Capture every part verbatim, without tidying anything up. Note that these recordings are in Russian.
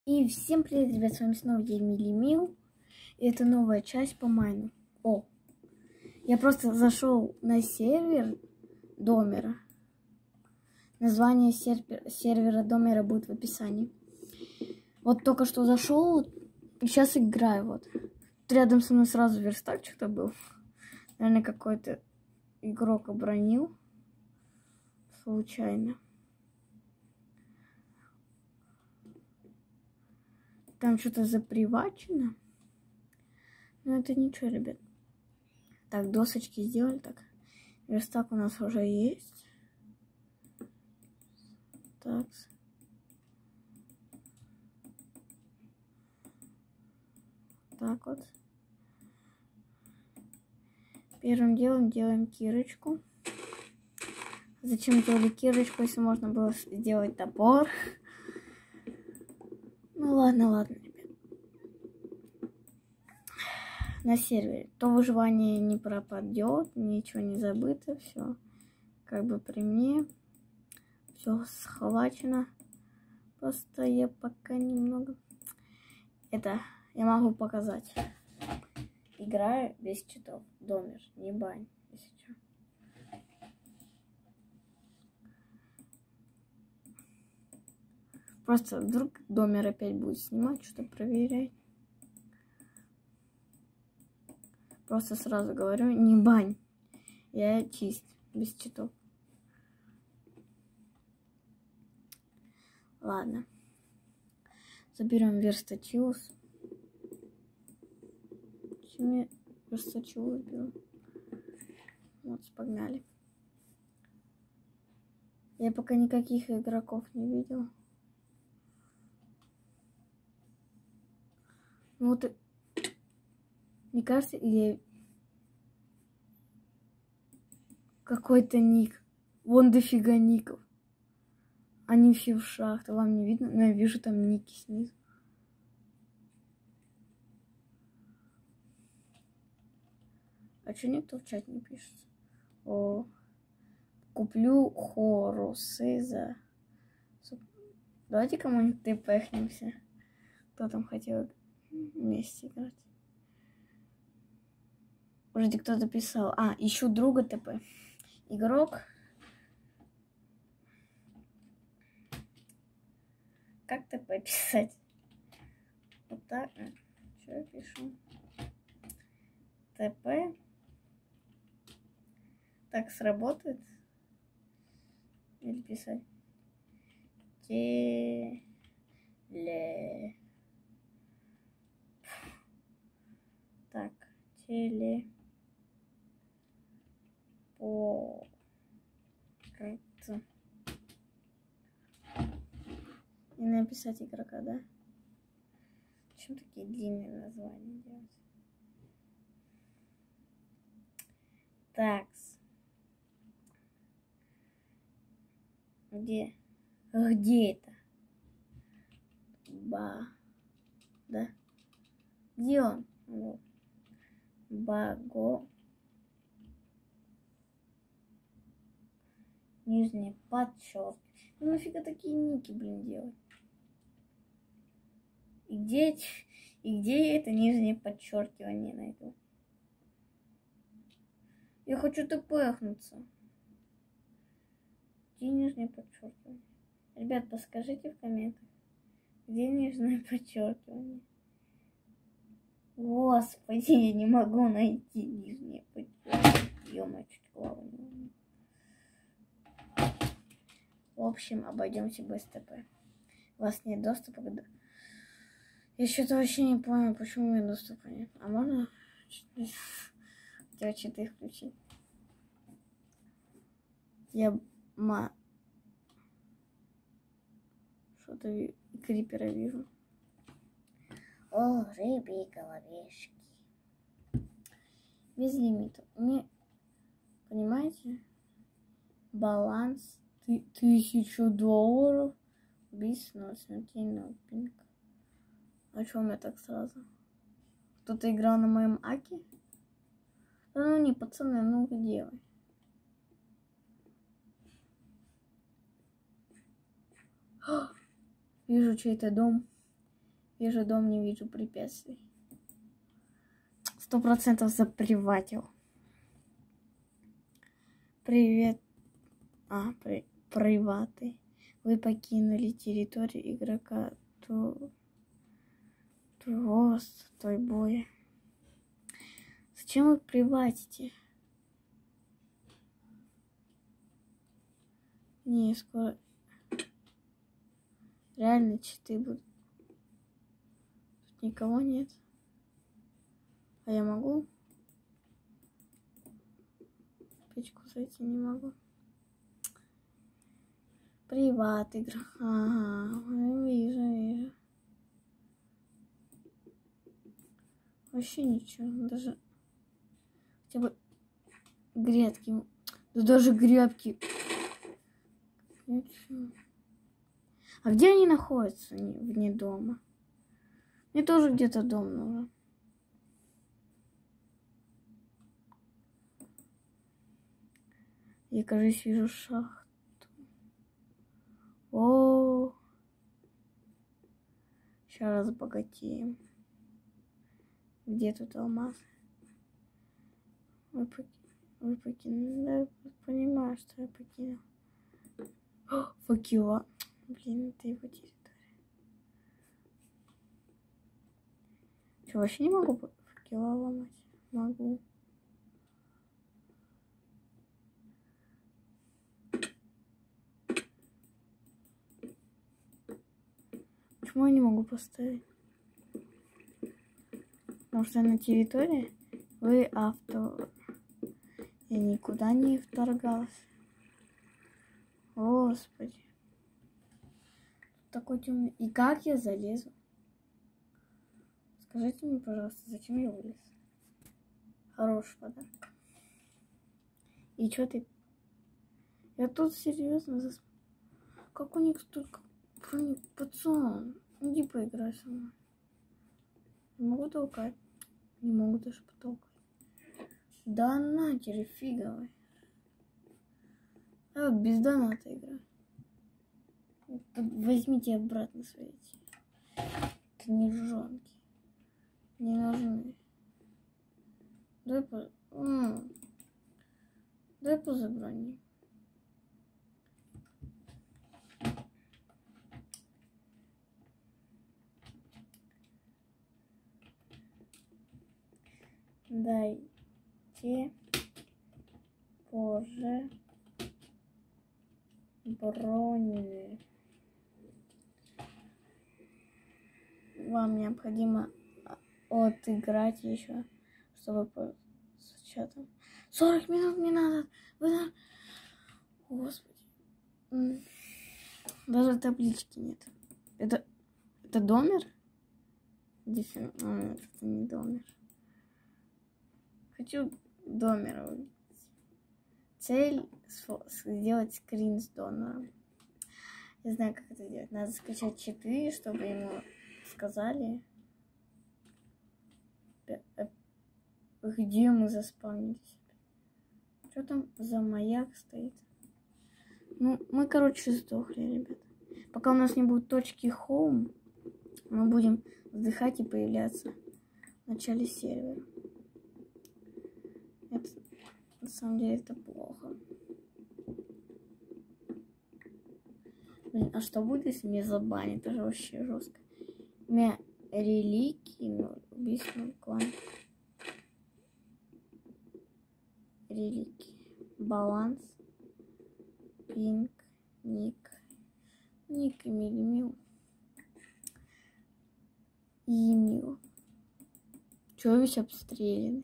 И всем привет, ребят, с вами снова я, Милимил. И это новая часть по майну. О, я просто зашел на сервер Домера. Название сервер, сервера Домера будет в описании. Вот только что зашел, и сейчас играю. Вот. Рядом со мной сразу верстак что-то был. Наверное, какой-то игрок обронил. Случайно. Там что-то запривачено. Но это ничего, ребят. Так, досочки сделали. Так, верстак у нас уже есть. Так. Так вот. Первым делом делаем кирочку. Зачем делали кирочку, если можно было сделать топор? Ну ладно, ладно, ребят. На сервере то выживание не пропадет, ничего не забыто, все как бы при мне, все схвачено. Просто я пока немного это я могу показать. Играю без читов. Домер, не бань, если что. Просто вдруг Домер опять будет снимать, что-то проверять. Просто сразу говорю, не бань. Я чист, без читов. Ладно. Заберем верстачилус. Чем я верстачилус беру? Вот, погнали. Я пока никаких игроков не видел. Ну вот, мне кажется, или какой-то ник. Вон дофига ников. Они все в шахте. Вам не видно? Но я вижу там ники снизу. А что никто в чат не пишет? О, куплю хорусы за... Давайте кому-нибудь тпхнемся. Кто там хотел вместе играть? Вроде кто-то писал. А, ищу друга ТП. Игрок. Как ТП писать? Вот так. Что я пишу? ТП. Так сработает? Или писать? Теле. Так, теле. По. И написать игрока, да? Почему такие длинные названия делать? Такс. Где? Где это? Ба. Да? Где он? Вот. Баго. Нижнее подчеркивание. Ну нафига такие ники, блин, делать? И где, и где я это нижнее подчеркивание найду? Я хочу тпхнуться. Где нижнее подчеркивание? Ребят, подскажите в комментах, где нижнее подчеркивание? Господи, я не могу найти нижнее подчеркивание. Ё-моё, чуть голову не умею. В общем, обойдемся без ТП. У вас нет доступа к... Я что-то вообще не понял, почему у меня доступа нет. А можно хотя читы включить? Я ма... Что-то ви... крипера вижу. О, рыбьи головешки. Без лимита. Мне... Понимаете? Баланс ты... тысячу долларов. Бизнес, на пинг. А что у меня так сразу? Кто-то играл на моем аке? Да ну не, пацаны, ну где вы? Вижу чей-то дом. Вижу дом, не вижу препятствий. Сто процентов заприватил. Привет. А, при... приваты. Вы покинули территорию игрока. То... Твост, той боя. Зачем вы приватите? Не, скоро... Реально читы будут. Тут никого нет. А я могу? В печку зайти не могу. Приват игра. Ага, вижу, вижу. Вообще ничего. Даже хотя бы грядки. Да даже грядки. Ничего. А где они находятся? Вне дома. Мне тоже где-то дом нужен. Я, кажется, вижу шахту. О, сейчас разбогатеем. Где тут алмаз? Вы, поки... Вы покинули. Да, я понимаю, что я покинул. О, факела. Блин, это его территория. Что, вообще не могу факела ломать? Могу. Почему я не могу поставить? Потому что на территории вы авто. Я никуда не вторгалась. Господи. Тут такой темный. И как я залезу? Скажите мне, пожалуйста, зачем я вылез? Хороший подарок. И что ты? Я тут серьезно засп... Как у них столько... Пацан, иди поиграй со мной. Не могу толкать. Не могу даже потолкать. Да на, тебе фиговый. А вот без доната игра. Возьмите обратно свои эти книжонки. Не нужны. Дай по... М-м. Дай позаброни. Дайте позже брони. Вам необходимо отыграть еще, чтобы с чатом. сорок минут мне надо. Вы на... Господи. Даже таблички нет. Это, это домер? Здесь... А, нет, это не домер. Хочу домера увидеть. Цель сделать скрин с донором. Я знаю, как это делать. Надо скачать читы, чтобы ему сказали, где мы заспавнились. Что там за маяк стоит? Ну, мы, короче, сдохли, ребят. Пока у нас не будет точки home, мы будем вздыхать и появляться в начале сервера. Это, на самом деле, это плохо. Блин, а что будет, если меня забанят? Это же вообще жестко. У меня реликии, ну, убийственный клан. Реликии. Баланс. Пинг. Ник. Ник и Милимил. Емил. Чё весь обстрелян?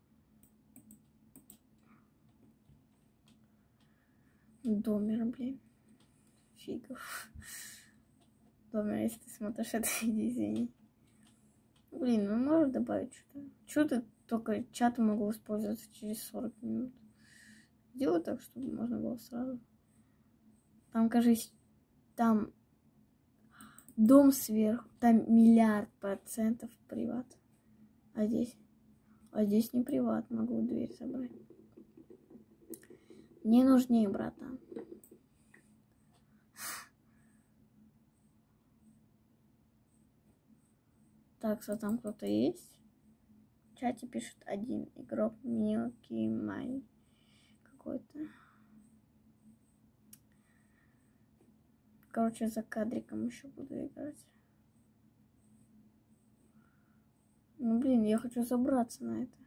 Домер, блин. Фигов. Домер, если ты смотришь это видео, извини. Блин, ну можешь добавить что-то? Что-то только чат могу использоваться через сорок минут. Сделай так, чтобы можно было сразу. Там, кажется, там дом сверху, там миллиард процентов приват. А здесь? А здесь не приват, могу дверь забрать. Мне нужнее, братан. Так, что там кто-то есть? В чате пишет один игрок Милки Май какой-то. Короче, за кадриком еще буду играть. Ну, блин, я хочу забраться на это.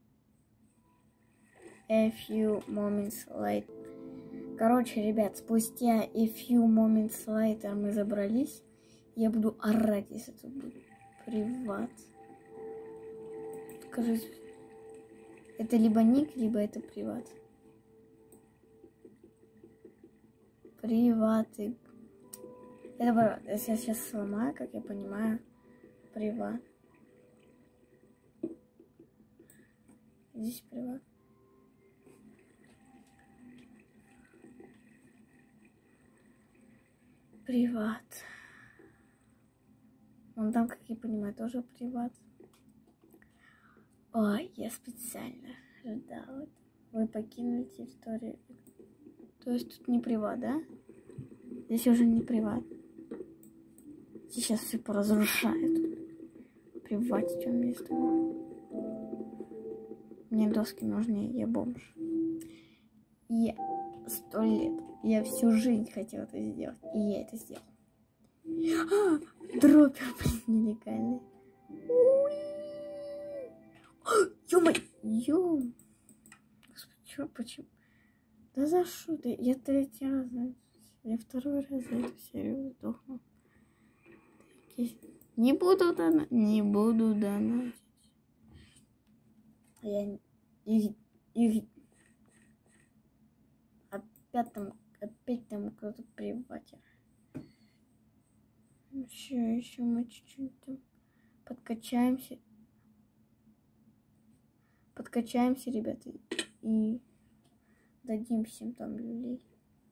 A few moments later. Короче, ребят, спустя a few moments later мы забрались. Я буду орать, если тут будет приват. Кажется, это либо ник, либо это приват. Приваты. Это приват. Если я сейчас сломаю, как я понимаю, приват. Здесь приват. Приват. Вон там, как я понимаю, тоже приват. Ой, я специально ждала. Вы покинули территорию. То есть тут не приват, да? Здесь уже не приват. Сейчас все поразрушают. Приватить он место. Мне доски нужнее, я бомж. Я сто лет, я всю жизнь хотела это сделать. И я это сделала. А, дропер, блин, нелегальный. Ё-моё, ё. Господи, чё, почему? Да за что ты? Я третий раз, я второй раз за эту серию сдохну. Не буду донатить, не буду донатить. Я их, их опять там, опять там кто-то приватер. Еще, еще мы чуть-чуть там подкачаемся. Подкачаемся, ребята, и дадим всем там люлей.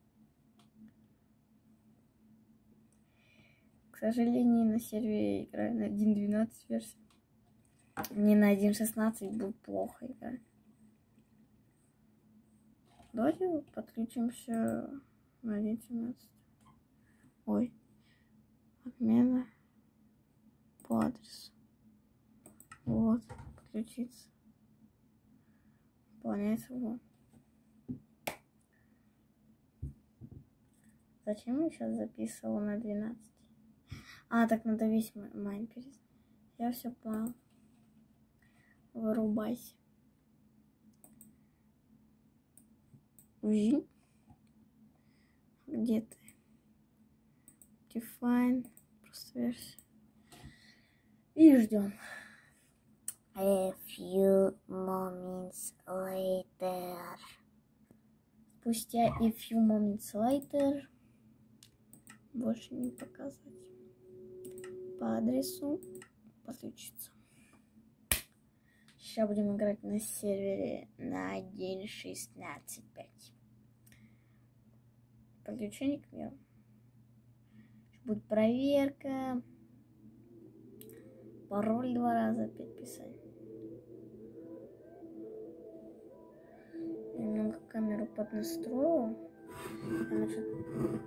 К сожалению, на сервере я играю на один двенадцать версии. Не на один шестнадцать будет плохо играть. Давайте подключимся на один семнадцать. Ой. Отмена по адресу. Вот. Подключиться. Выполняется вот. Зачем я сейчас записывала на двенадцать? А, так надо весь майн перейти. Я все понял. Вырубайся. Узи. Где ты? Define. Просто версия. И ждем. A few moments later. Спустя a few moments later. Больше не показывать. По адресу подключиться. Сейчас будем играть на сервере на один шестнадцать пять. Подключение к миру. Будет проверка. Пароль два раза опять писать. Я немного камеру поднастроила. Она что-то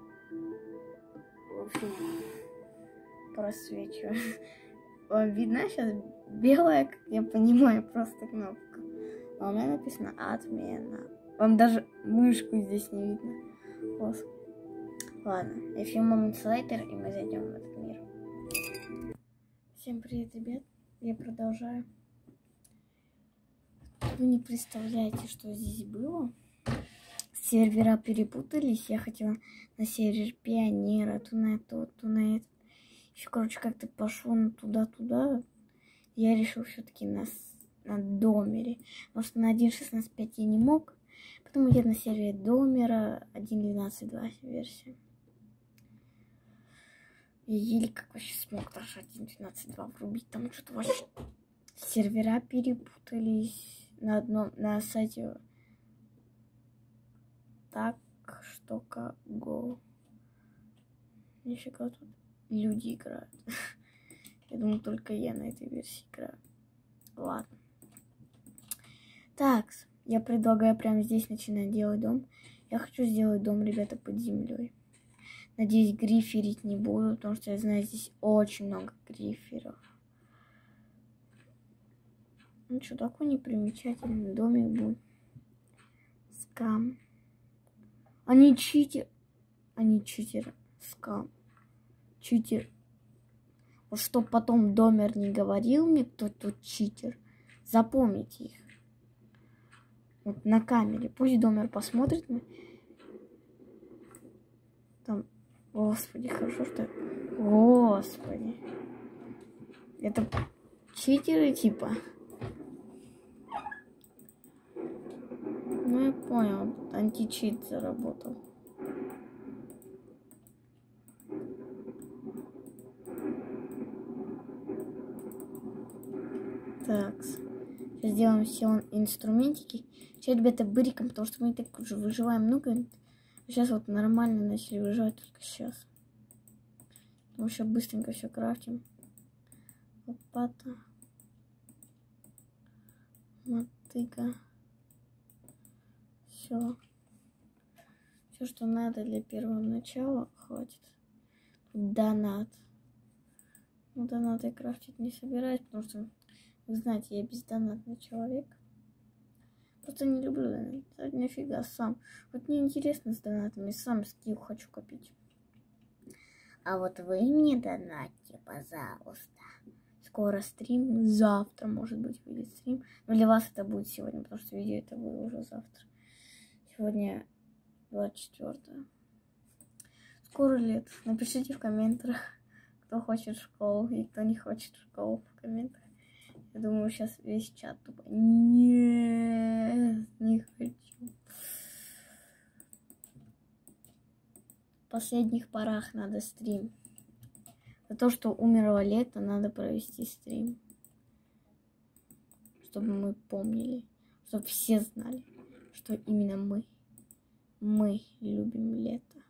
просвечивает. Вам видно сейчас белая, как я понимаю, просто кнопка. А у меня написано отмена. Вам даже мышку здесь не видно. Господи. Ладно, a few moments later, и мы зайдем в этот мир. Всем привет, ребят. Я продолжаю. Вы не представляете, что здесь было. Сервера перепутались. Я хотела на сервер Пионера, то на это, то на это. Еще, короче, как-то пошло туда-туда. Я решил все-таки на, на Домере. Потому что на один шестнадцать пять я не мог. Поэтому я на сервере Домера один двенадцать два версия. Я еле как вообще смог даже один двенадцать два врубить. Там что-то вообще сервера перепутались на одном, на сайте. Так, что как го. Нифига тут люди играют. Я думаю, только я на этой версии играю. Ладно. Так, я предлагаю прямо здесь начинать делать дом. Я хочу сделать дом, ребята, под землей. Надеюсь, гриферить не буду, потому что я знаю, здесь очень много гриферов. Ну что, такой непримечательный домик будет. Скам. Они читер. Они читеры. Скам. Читер. Вот чтоб потом Домер не говорил мне, кто тут читер. Запомните их. Вот на камере. Пусть Домер посмотрит на... Там... Господи, хорошо, что... Господи. Это читеры типа. Ну я понял. Античит заработал. Так. Сейчас сделаем все инструментики. Сейчас, ребята, быриком, потому что мы так уже выживаем много. Сейчас вот нормально начали выживать только сейчас. Мы еще быстренько все крафтим. Лопата. Мотыга. Все. Все, что надо для первого начала, хватит. Тут донат. Ну, донат я крафтить не собираюсь, потому что, вы знаете, я бездонатный человек. Просто не люблю донат. Да, нифига, сам. Вот мне интересно с донатами, сам скилл хочу копить. А вот вы мне донатьте, пожалуйста. Скоро стрим, завтра, может быть, выйдет стрим. Но для вас это будет сегодня, потому что видео это будет уже завтра. Сегодня двадцать четвёртое. Скоро лет. Напишите в комментах, кто хочет в школу и кто не хочет в школу в комментах. Я думаю, сейчас весь чат тупо. Нет, не хочу. В последних порах надо стрим. За то, что умерло лето, надо провести стрим. Чтобы мы помнили. Чтобы все знали, что именно мы. Мы любим лето.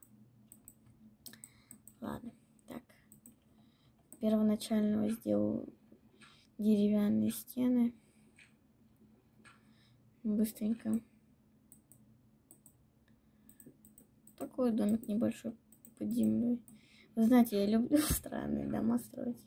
Ладно, так. Первоначально сделаю деревянные стены. Быстренько. Такой домик небольшой под землей. Вы знаете, я люблю странные дома строить.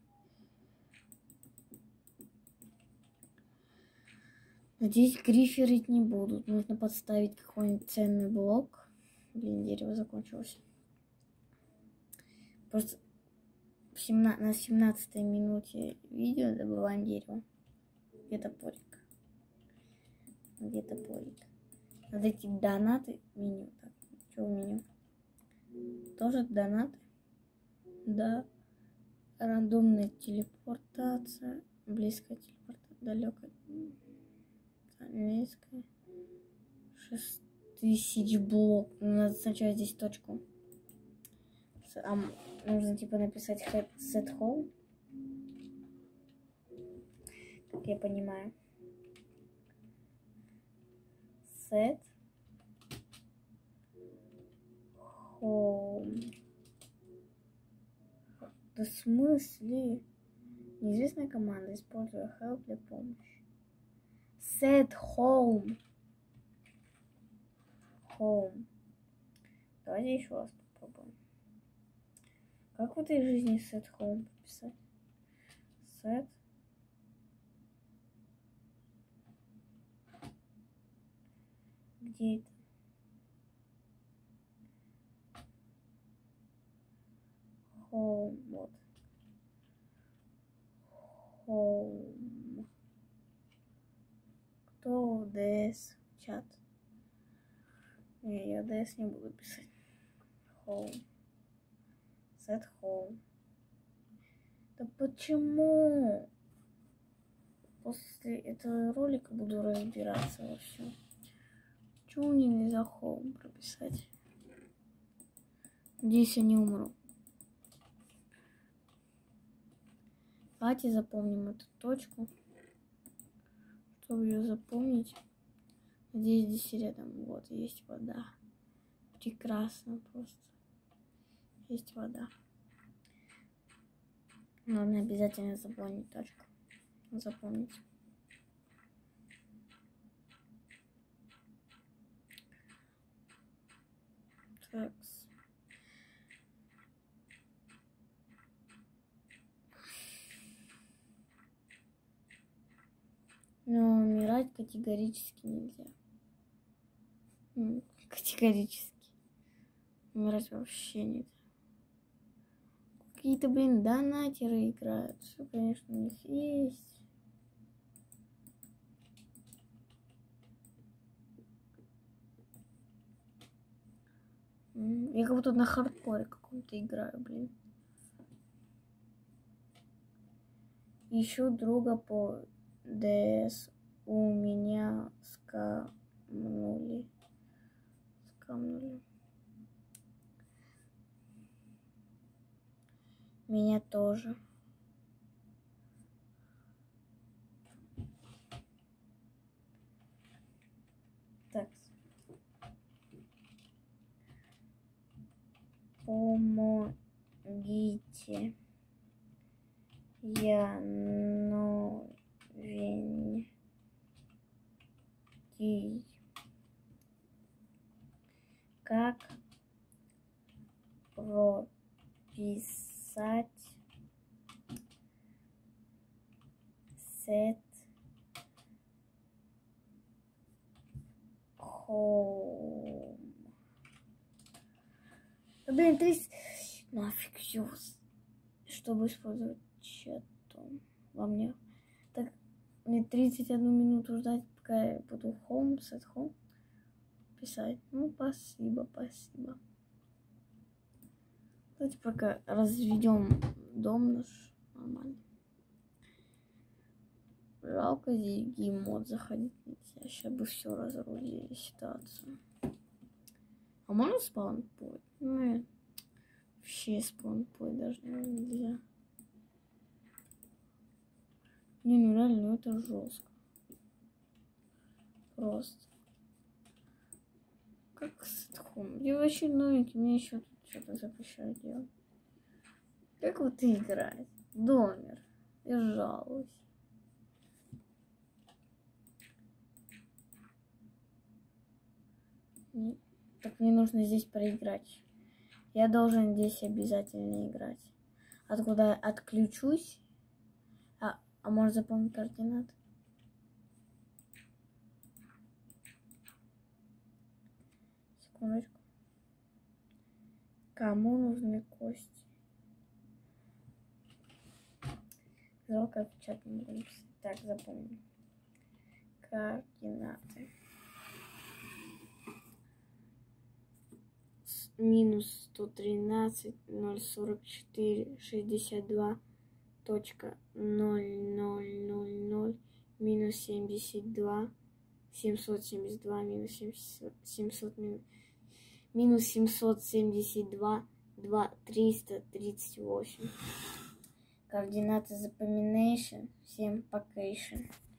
Надеюсь, гриферить не будут. Нужно подставить какой-нибудь ценный блок. Блин, дерево закончилось. Просто в семнадцатой, на семнадцатой минуте видео добываем дерево. Где топорик? Где топорик? Надо эти донаты меню. Так, что в меню? Тоже донаты? Да. Рандомная телепортация. Близкая телепортация. Далекая. Близкая. шесть тысяч блок. Надо сначала здесь точку. А, нужно типа написать set home. Как я понимаю. Set home. Да в смысле? Неизвестная команда, используя help для помощи. Set home. Home. Давайте еще раз попробуем. Как в этой жизни set home написать? Set. Где это? Home. Вот. Home. Кто в ДС? Чат. Не, я ДС не буду писать. Home. Set home. Да почему? После этого ролика буду разбираться во всем. Почему мне нельзя home прописать? Надеюсь, я не умру. Давайте запомним эту точку. Чтобы ее запомнить. Надеюсь, здесь рядом. Вот, есть вода. Прекрасно просто. Есть вода. Надо обязательно запомнить точку. Запомнить. Так. категорически нельзя. Категорически. Умирать вообще нельзя. Какие-то, блин, донатеры играют. Что, конечно, у них есть. Я как будто на хардкоре каком-то играю, блин. Ищу друга по ДС. У меня скамнули. Скамнули. Меня тоже. Так. Помогите. Я новенький. Как прописать сет home? Блин, тридцать... Нафиг все. Чтобы использовать чатом. Во мне. Так, мне тридцать одну минуту ждать, пока я буду home, set home писать. Ну, спасибо, спасибо. Давайте пока разведем дом наш нормально. Жалко, здесь геймод заходить нельзя. Сейчас бы все разрулили ситуацию. А можно спаунпоинт? Ну, вообще спаунпоинт даже нельзя. Не, ну реально, ну это жестко. Просто. Как сетхом. Я вообще новенький, мне еще тут что-то запрещают делать. Как вот играть? Домер. Я жалуюсь. Нет. Так мне нужно здесь проиграть. Я должен здесь обязательно играть. Откуда я отключусь? А, а может запомнить координаты? Секундочку. Кому нужны кости? Жалко, в чат не могу написать. Так, запомню. Координаты. Минус сто тринадцать, ноль сорок четыре, шестьдесят два, точка ноль ноль ноль ноль, минус семьдесят два, семьсот семьдесят два, минус семьсот, минус семьсот семьдесят два, два, триста тридцать восемь. Координаты запоминation, всем покейшн.